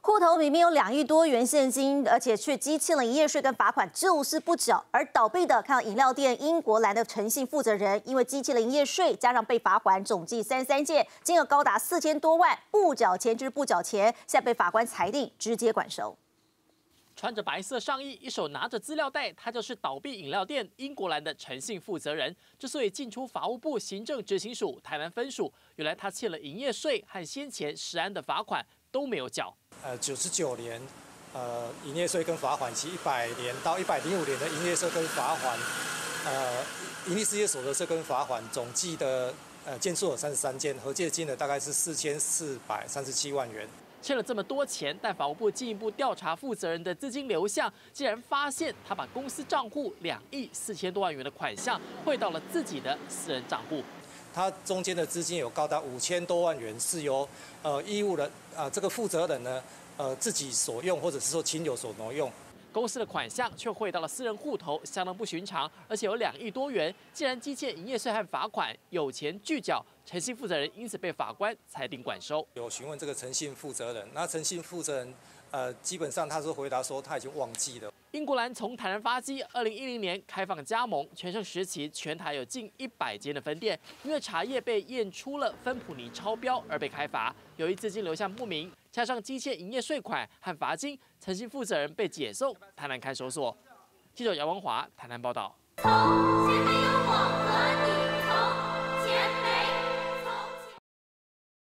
户头明明有2亿多元现金，而且却积欠了营业税跟罚款，就是不缴。而倒闭的看到饮料店英国蓝的诚信负责人，因为积欠了营业税，加上被罚款，总计33件，金额高达4000多万，不缴钱就是不缴钱，现在被法官裁定直接管收。 穿着白色上衣，一手拿着资料袋，他就是倒闭饮料店英国蓝的诚信负责人。之所以进出法务部行政执行署台南分署，原来他欠了营业税和先前食安的罚款都没有缴。 99年，营业税跟罚款期100年到105年的营业税跟罚款，营利事业所得税跟罚款总计的件数有33件，合计的金额大概是4437万元。 欠了这么多钱，但法务部进一步调查负责人的资金流向，竟然发现他把公司账户2亿4000多万元的款项汇到了自己的私人账户。 他中间的资金有高达5000多万元是由义务的这个负责人呢自己所用，或者是说亲友所挪用。 公司的款项却汇到了私人户头，相当不寻常，而且有2亿多元，竟然积欠营业税和罚款，有钱拒缴，诚信负责人因此被法官裁定管收。 有询问这个诚信负责人，那诚信负责人基本上他是回答说他已经忘记了。 英国蓝从台南发迹，2010年开放加盟，全盛时期全台有近100间的分店，因为茶叶被验出了芬普尼超标而被开罚，由于资金流向不明。 加上积欠营业税款和罚金，诚信负责人被解送台南看守所。记者姚文华台南报道。从前没有我和你。